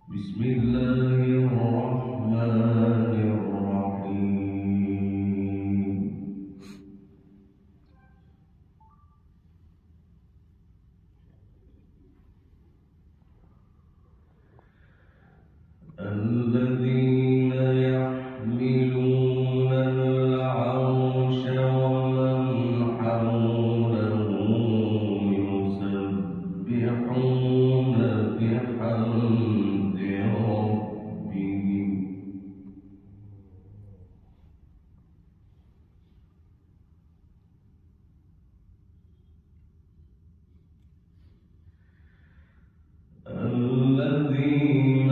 بسم الله الرحمن الرحيم. الذين يحملون العرش ومن حوله يسبحون بحمد ربهم الذين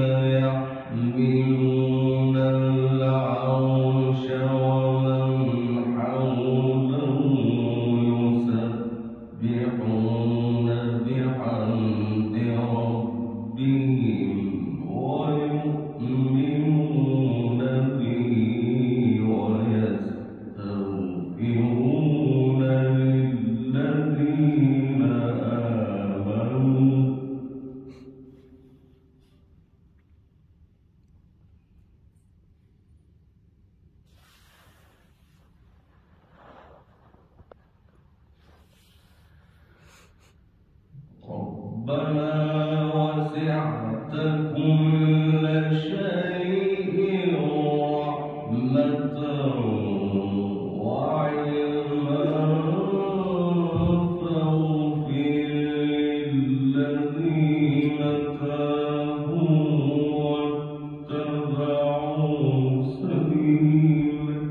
يحملون العرش ومن حوله يسبحون بحمد ربهم ويؤمنون به ويستغفرون للذين آمنوا ربنا وسعت كل شيء رحمة وعلما فاغفر للذين تابوا واتبعوا سبيلك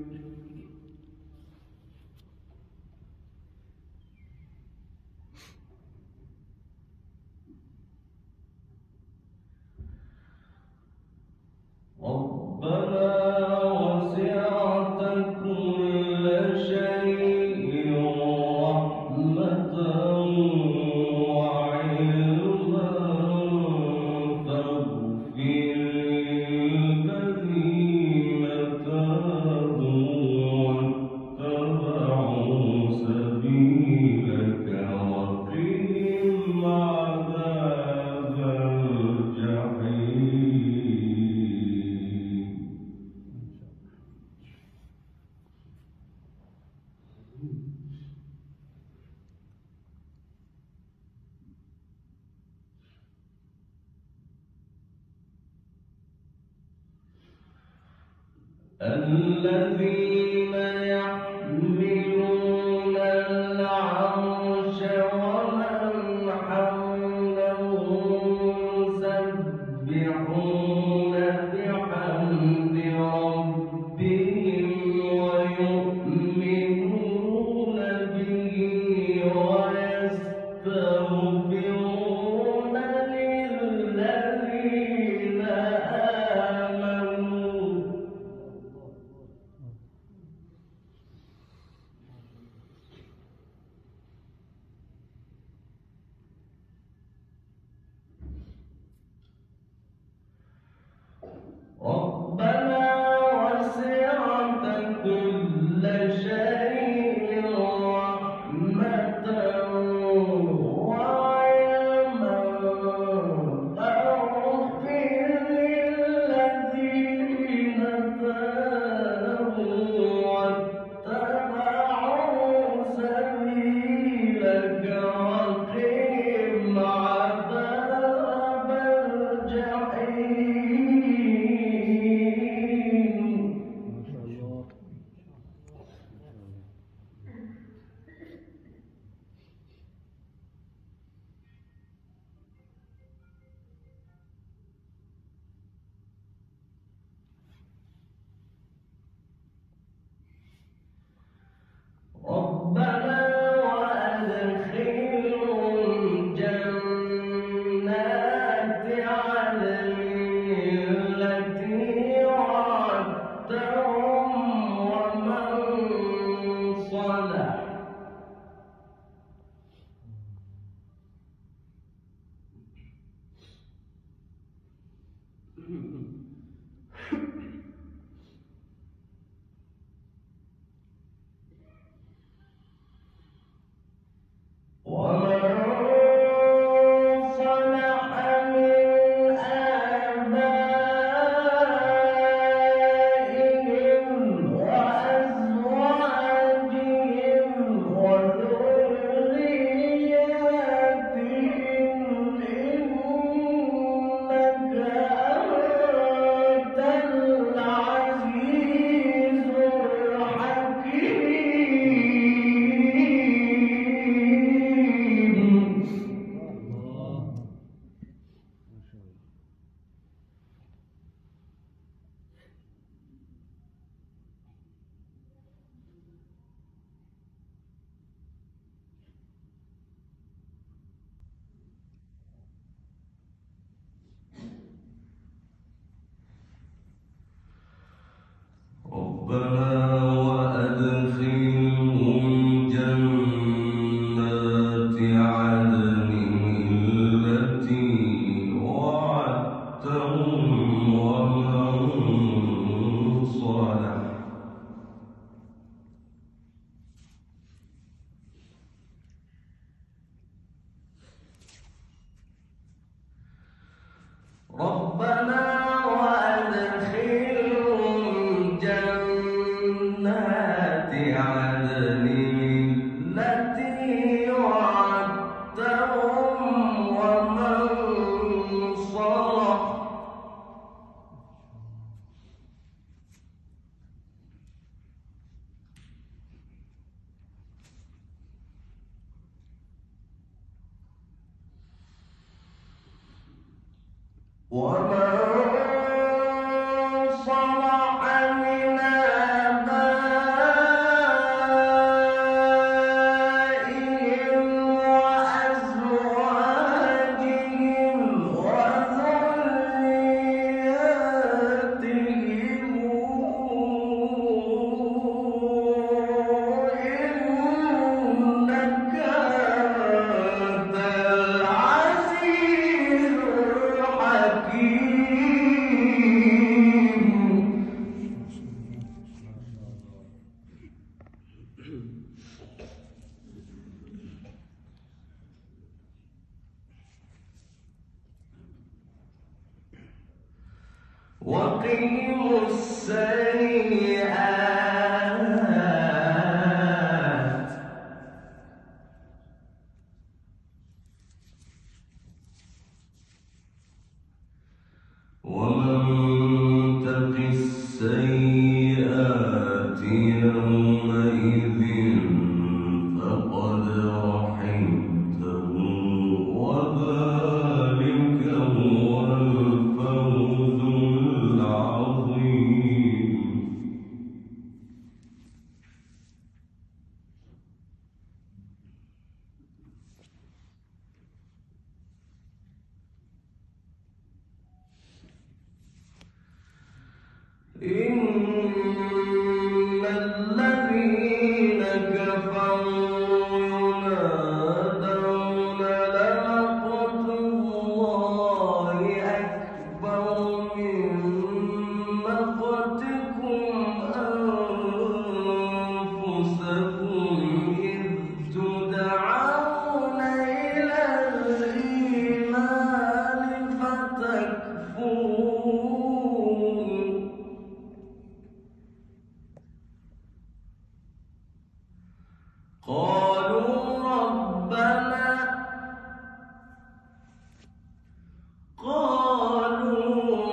ربنا وسعت كل شيء رحمة وعلما فاغفر للذين تابوا واتبعوا سبيلك وقهم عذاب الجحيم. الذين يحملون العرش ومن حوله يسبحون بحمد ربهم ويؤمنون به ويستغفرون للذين آمنوا ربنا وسعت كل شيء رحمة وعلما فاغفر للذين تابوا واتبعوا سبيلك وقهم عذاب الجحيم. ربنا وأدخلهم جنات عدن التي وعدتهم ومن صلح ومن صلح من ودعوتهم ومن صلح. ربنا وأدخلهم جنات عدن التي وعدتهم ومن صلح. ومن صلح من آبائهم وأزواجهم وذرياتهم إنك أنت العزيز الحكيم. وقهم السيئات ومن تق السيئات يومئذ فقد رحمته وذلك هو الفوز العظيم. إن الذين كفروا ينادون لمقت الله أكبر من مقتكم أنفسكم إذ تدعون إلى الإيمان فتكفرون. قالوا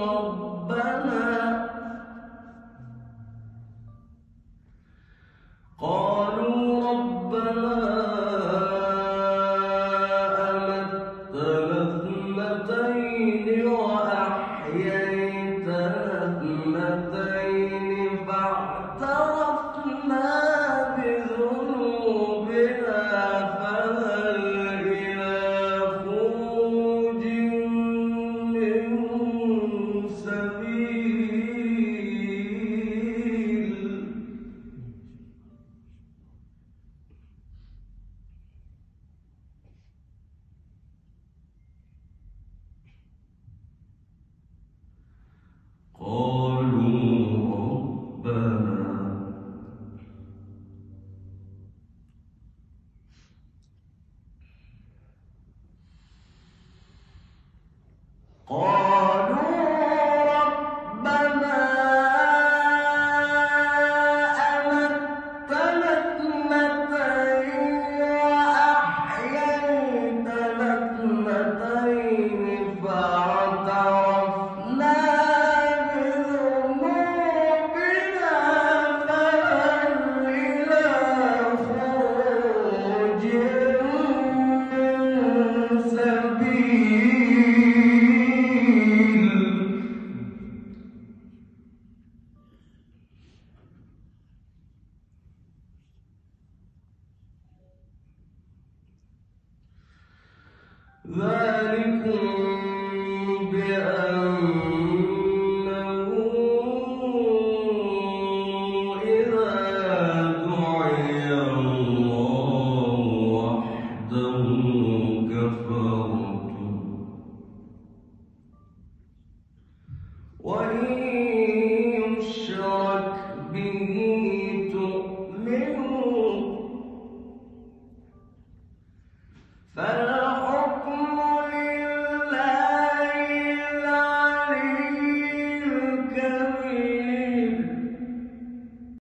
به